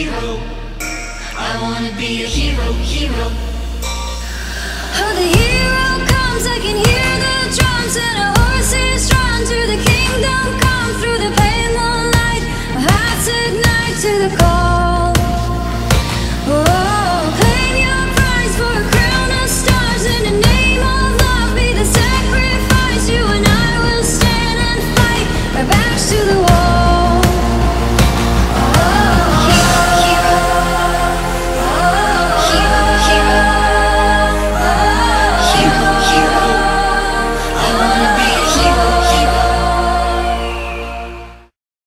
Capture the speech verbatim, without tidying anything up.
hero. I wanna be a hero, hero. Oh, the hero comes, I can hear the drums and I